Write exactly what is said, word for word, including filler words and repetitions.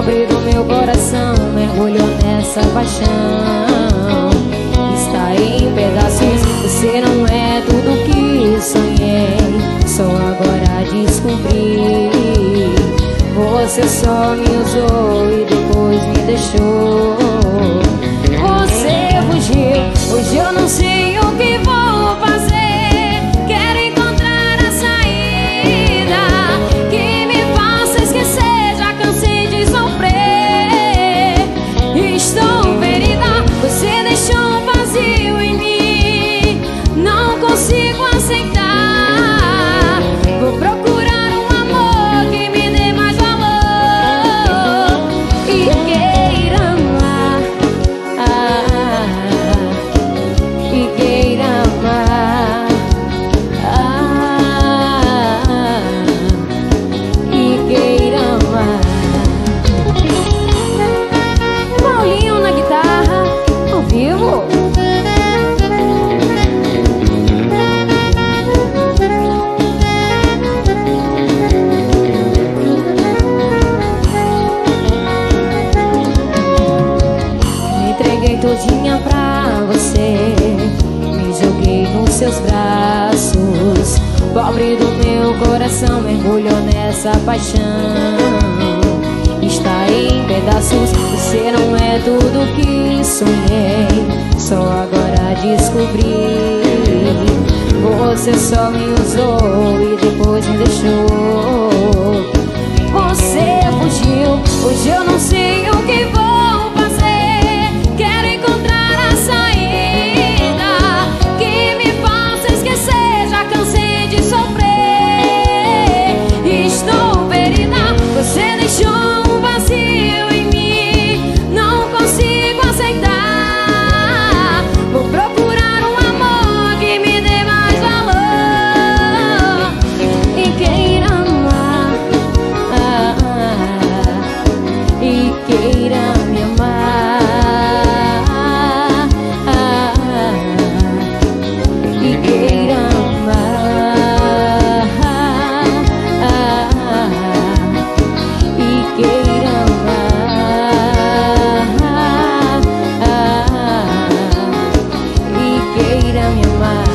pobre do meu coração mergulhou nessa paixão. Está em pedaços, você não é tudo que sonhei. Só agora descobri. Você só me usou e depois me deixou. Você fugiu, hoje eu não sei o que vou fazer. Quero encontrar a saída que me faça esquecer. Já cansei de sofrer. Estou ferida, você deixou um vazio em mim. Não consigo aceitar. Vou procurar um amor que me dê mais valor e queira amar, ah, e queira amar, ah, e queira amar. Paulinho na guitarra, ao vivo. Todinha pra você, me joguei nos seus braços. Pobre do meu coração mergulhou nessa paixão. Está em pedaços, você não é tudo que sonhei. Só agora descobri. Você só me usou e depois me deixou. Você fugiu, hoje eu não sei o que vou. Queira me amar.